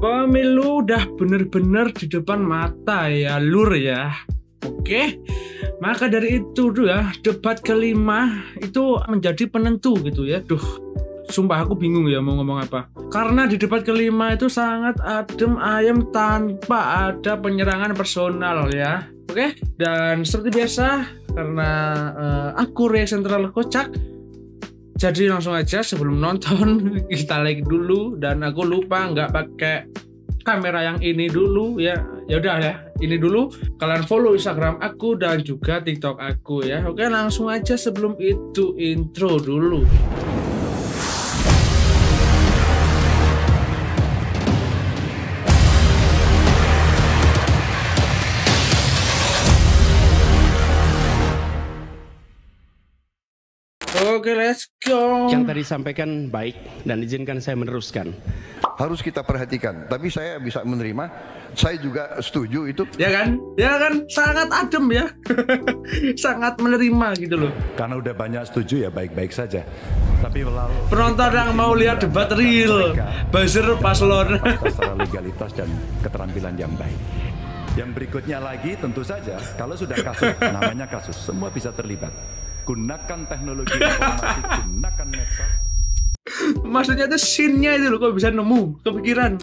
Pemilu udah bener-bener di depan mata ya lur ya. Oke, maka dari itu tuh ya, debat kelima itu menjadi penentu gitu ya. Duh, sumpah aku bingung ya mau ngomong apa. Karena di debat kelima itu sangat adem ayem tanpa ada penyerangan personal ya. Oke, dan seperti biasa karena aku reaction terlalu kocak, jadi langsung aja sebelum nonton kita like dulu, dan aku lupa nggak pakai kamera yang ini dulu ya. Ya udah ya, ini dulu. Kalian follow Instagram aku dan juga TikTok aku ya. Oke, langsung aja sebelum itu intro dulu. Oke, let's go. Yang tadi sampaikan baik dan izinkan saya meneruskan. Harus kita perhatikan, tapi saya bisa menerima, saya juga setuju itu. Ya kan? Ya kan? Sangat adem ya. Sangat menerima gitu loh. Karena udah banyak setuju ya baik-baik saja. Tapi penonton yang mau lihat debat real, buzzer paslon. Secara legalitas dan keterampilan yang baik. Yang berikutnya lagi tentu saja, kalau sudah kasus, namanya kasus, semua bisa terlibat. Gunakan teknologi informasi, gunakan medsos. Maksudnya itu scene-nya itu loh, kok bisa nemu, kepikiran.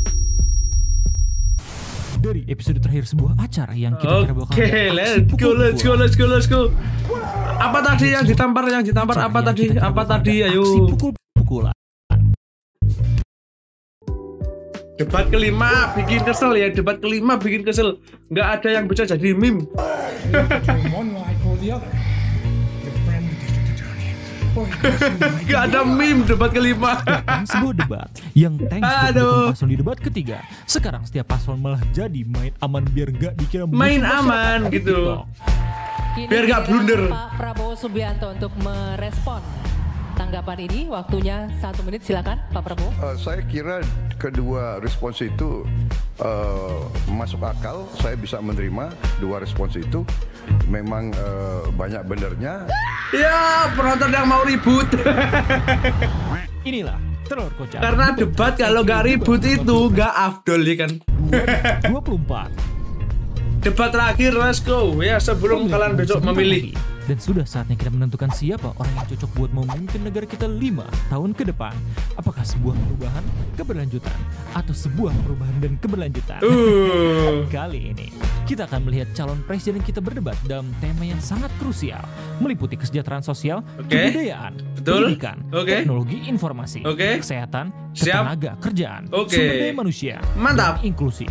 Dari episode terakhir sebuah acara yang kita kira bakal let's go. Apa tadi yang ditampar apa tadi ayo. Pukul-pukulan. Debat kelima bikin kesel, nggak ada yang bisa jadi meme. Gak ada meme debat kelima. Sebuah debat yang thanks to paslon di debat ketiga. Sekarang setiap paslon malah jadi main aman biar gak dikira main aman gitu. Biar gak blunder. Pak Prabowo Subianto untuk merespon tanggapan ini. Waktunya 1 menit, silakan Pak Prabowo. Saya kira kedua respons itu masuk akal. Saya bisa menerima dua respons itu. Memang banyak benernya. Ya, penonton yang mau ribut. Inilah telur kocak. Karena debat kalau gak ribut itu gak afdol ya kan. 24. Debat terakhir, let's go ya, sebelum kalian besok memilih. Dan sudah saatnya kita menentukan siapa orang yang cocok buat memimpin negara kita 5 tahun ke depan. Apakah sebuah perubahan, keberlanjutan, atau sebuah perubahan dan keberlanjutan? Kali ini kita akan melihat calon presiden kita berdebat dalam tema yang sangat krusial, meliputi kesejahteraan sosial, kebudayaan, pendidikan, teknologi informasi, kesehatan, tenaga kerjaan, sumber daya manusia, mantap, dan inklusi.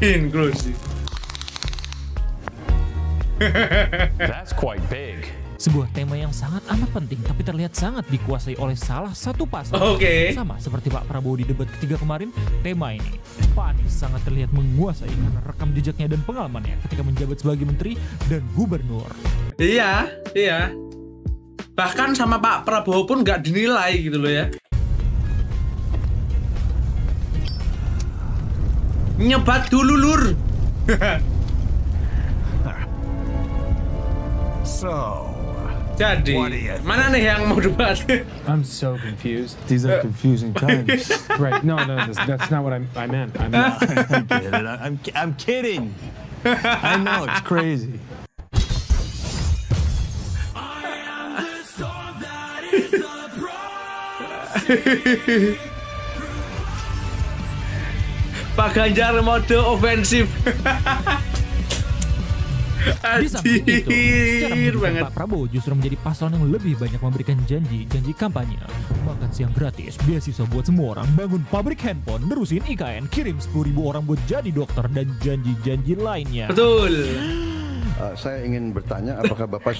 That's quite big. Sebuah tema yang sangat amat penting tapi terlihat sangat dikuasai oleh salah satu paslon. Sama seperti Pak Prabowo di debat ketiga kemarin, tema ini Pak Anies sangat terlihat menguasai karena rekam jejaknya dan pengalamannya ketika menjabat sebagai menteri dan gubernur. Iya. Bahkan sama Pak Prabowo pun nggak dinilai gitu loh ya. Nyebat dulu lur. Jadi, mana nih yang mau debat? I'm so confused. These are confusing times. Right? No, that's not what I meant. I get it. I'm kidding. I know it's crazy. Pak Ganjar mode ofensif. Di samping itu, secara menunjukkan Pak Prabowo justru menjadi paslon yang lebih banyak memberikan janji kampanye. Makan siang gratis, beasiswa buat semua orang, bangun pabrik handphone, nerusin IKN, kirim 10.000 orang buat jadi dokter, dan janji-janji lainnya. Betul. Saya ingin bertanya, apakah Bapak...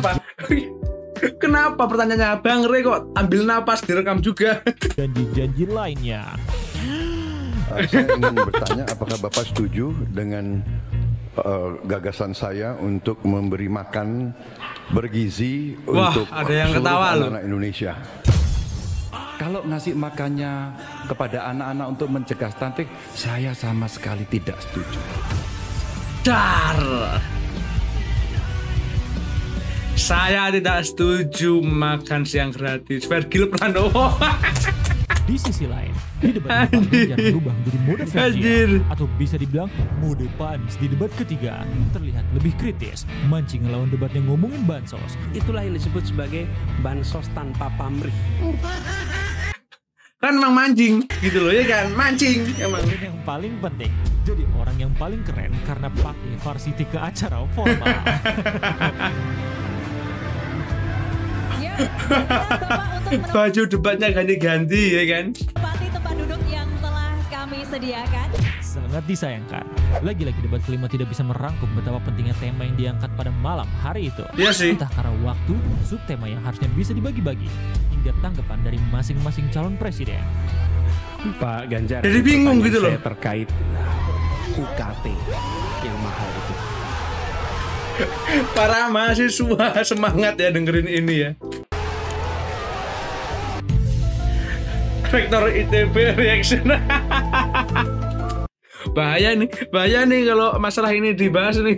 Kenapa pertanyaannya? Bang Rey kok ambil napas direkam juga. Janji-janji lainnya. Saya ingin bertanya, apakah Bapak setuju dengan gagasan saya untuk memberi makan bergizi untuk ada yang ketawa loh. Anak Indonesia. Kalau ngasih makannya kepada anak-anak untuk mencegah stunting, saya sama sekali tidak setuju. Saya tidak setuju makan siang gratis. Vergil Pranowo. Di sisi lain, di debat ini Ganjar berubah menjadi mode Virgil, atau bisa dibilang mode panis di debat ketiga. Terlihat lebih kritis, mancing lawan debat yang ngomongin bansos. Itulah yang disebut sebagai bansos tanpa pamrih. Kan emang mancing gitu loh ya kan, mancing emang. Dan yang paling penting, jadi orang yang paling keren karena pakai varsity ke acara formal. Ya, Bapak untuk Baju debatnya ganti-ganti ya kan. menempati tempat duduk yang telah kami sediakan. Sangat disayangkan, lagi-lagi debat kelima tidak bisa merangkum betapa pentingnya tema yang diangkat pada malam hari itu. Iya sih. Entah karena waktu, subtema yang harusnya bisa dibagi-bagi, hingga tanggapan dari masing-masing calon presiden. Pak Ganjar. Jadi bingung gitu loh. Saya terkait UKT yang mahal itu. Para mahasiswa semangat ya dengerin ini ya. Rektor ITB reaction. bahaya nih kalau masalah ini dibahas nih.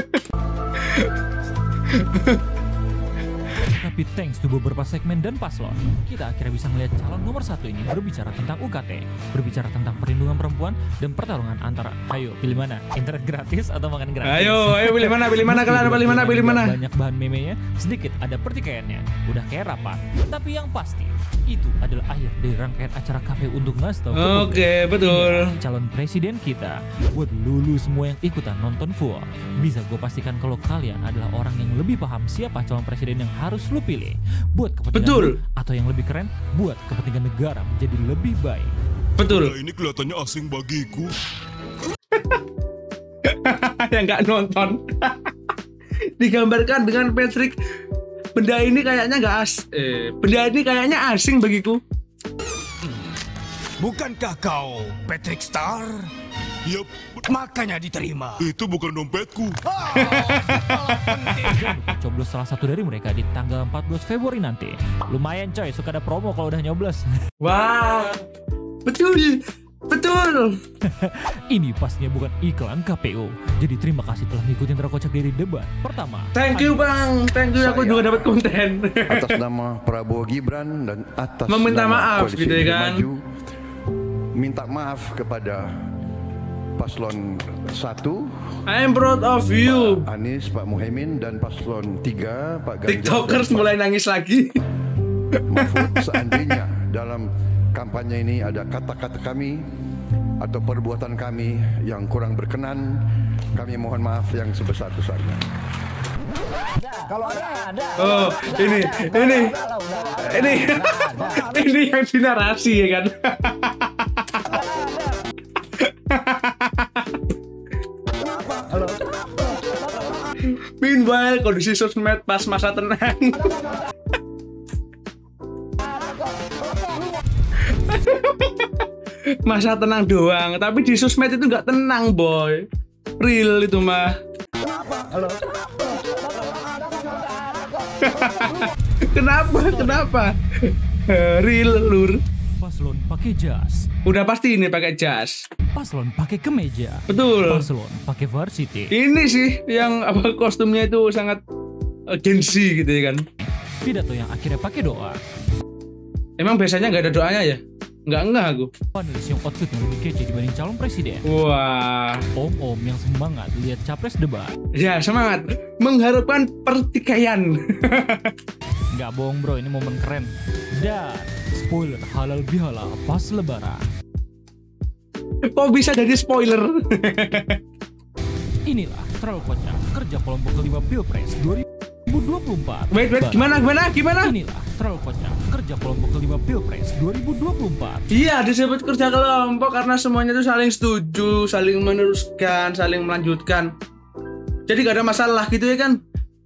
Tapi thanks to beberapa segmen dan paslon, kita akhirnya bisa melihat calon nomor satu ini berbicara tentang UKT, berbicara tentang perlindungan perempuan, dan pertarungan antara, ayo pilih mana, internet gratis atau makan gratis. Ayo pilih mana kalian, pilih mana. Banyak bahan memenya, sedikit ada pertikaiannya, udah kayak rapat. Tapi yang pasti, itu adalah akhir dari rangkaian acara KPU untuk ngasih tahu ke publik. Oke, betul. Inilah calon presiden kita. Buat lulu semua yang ikutan nonton full, bisa gue pastikan kalau kalian adalah orang yang lebih paham siapa calon presiden yang harus lu pilih. Buat kepentingan Betul. lu, atau yang lebih keren, buat kepentingan negara menjadi lebih baik. Betul. Ini kelihatannya asing bagiku. Yang nggak nonton. Digambarkan dengan Patrick. Benda ini kayaknya asing bagiku. Bukankah kau Patrick Star? Yup. Makanya diterima. Itu bukan dompetku. Jangan lupa coblos salah satu dari mereka di tanggal 14 Februari nanti. Lumayan coy, suka ada promo kalau udah nyoblos. Wah, betul. Ini pastinya bukan iklan KPU. Jadi terima kasih telah ngikutin Terkocak dari debat pertama. Thank you bang, aku juga dapat konten. Atas nama Prabowo Gibran dan atas Meminta nama maaf Koalisi gitu ya Indonesia kan. Maju, minta maaf kepada paslon 1 I am proud of you. Pak Anies, Pak Muhaimin, dan paslon 3 Pak Ganjar TikTokers dan Pak mulai nangis lagi. Mahfud. Seandainya dalam kampanye ini ada kata-kata kami atau perbuatan kami yang kurang berkenan, kami mohon maaf yang sebesar-besarnya. Oh, ini yang dinarasi ya kan. Meanwhile, kondisi sosmed pas masa tenang. Masa tenang doang, tapi di sosmed itu nggak tenang boy. Real itu mah. Kenapa? Real lur. Paslon pakai jas. Udah pasti ini pakai jas. Paslon pakai kemeja. Betul. Paslon pakai varsity. Ini sih yang apa kostumnya itu sangat gengsi gitu ya kan. Pidato yang akhirnya pakai doa. Emang biasanya nggak ada doanya ya? Nggak aku. Panelis yang outfitnya lebih kece dibanding calon presiden. Wah. Om-om yang semangat lihat capres debat. Ya semangat. Mengharapkan pertikaian. Nggak bohong bro, ini momen keren. Dan spoiler halal bihalal pas lebaran. Kok bisa jadi spoiler? Inilah terlalu kocak kerja kelompok kelima Pilpres 2024. Wait, gimana? Inilah terlalu kocak kerja kelompok kelima Pilpres 2024. Iya, disebut kerja kelompok karena semuanya itu saling setuju, saling meneruskan, saling melanjutkan. Jadi gak ada masalah gitu ya kan?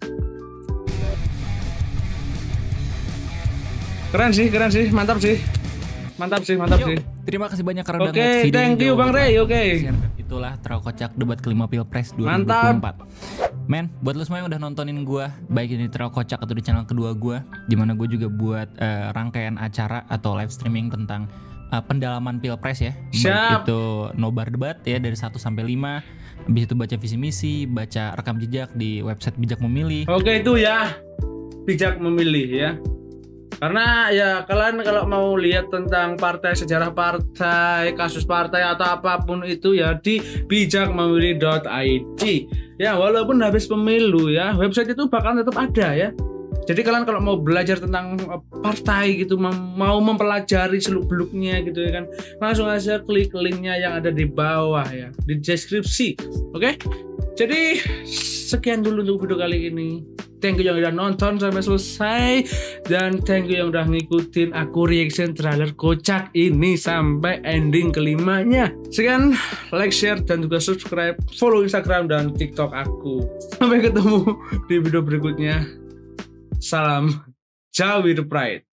Keren sih, mantap sih. Terima kasih banyak karena udah Oke, ngeliat video thank ini. you Bang Rey, oke. Itulah terlalu kocak debat kelima Pilpres 2024. Mantap. Men, buat lo semua yang udah nontonin gue, baik ini terlalu kocak atau di channel kedua gue, dimana gue juga buat rangkaian acara atau live streaming tentang pendalaman Pilpres ya. Siap. Baik itu nobar debat ya dari 1 sampai 5. Habis itu baca visi misi, baca rekam jejak di website Bijak Memilih. Oke itu ya. Bijak Memilih ya. Karena ya kalian kalau mau lihat tentang partai, sejarah partai, kasus partai atau apapun itu ya di bijakmemilih.id. Ya walaupun habis pemilu ya, website itu bakal tetap ada ya. Jadi kalian kalau mau belajar tentang partai gitu, mau mempelajari seluk-beluknya gitu ya kan, langsung aja klik linknya yang ada di bawah ya, di deskripsi. Oke? Jadi sekian dulu untuk video kali ini. Thank you yang udah nonton sampai selesai, dan thank you yang udah ngikutin aku reaction trailer kocak ini sampai ending kelimanya. Sekian, like, share, dan juga subscribe, follow Instagram dan TikTok aku. Sampai ketemu di video berikutnya. Salam Jawi the Pride.